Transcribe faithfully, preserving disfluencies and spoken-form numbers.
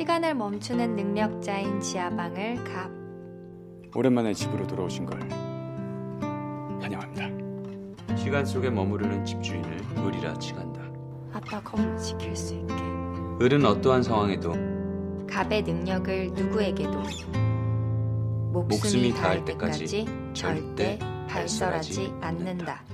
시간을 멈추는 능력자인 지하방을 갑. 오랜만에 집으로 돌아오신 걸 환영합니다. 시간 속에 머무르는 집주인을 을이라 칭한다. 아빠 건물 지킬 수 있게. 을은 어떠한 상황에도 갑의 능력을 누구에게도 목숨이, 목숨이 닿을 닿을 때까지 때까지 절대 절대 발설하지 발설하지 않는다.